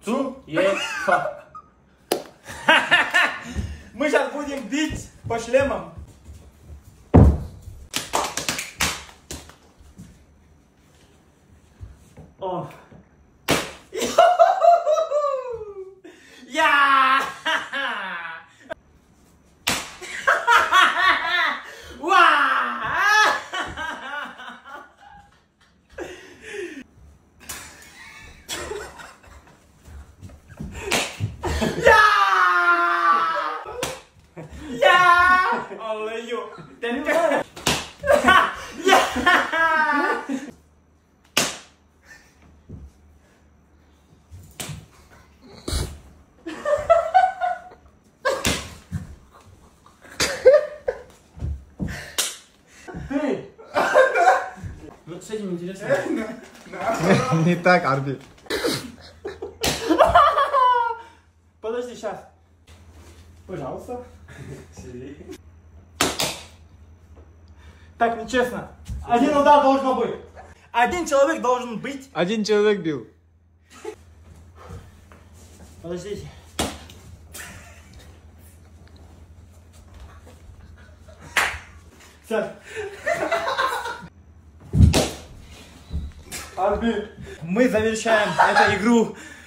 Туефа. Мы сейчас будем бить по шлемам. О. Я! Вот с этим интересно. Не так, Арби. Подожди, сейчас. Пожалуйста. Так, нечестно. Один удар должен быть. Один человек должен быть. Один человек бил. Подождите. Все. Арби. Мы завершаем эту игру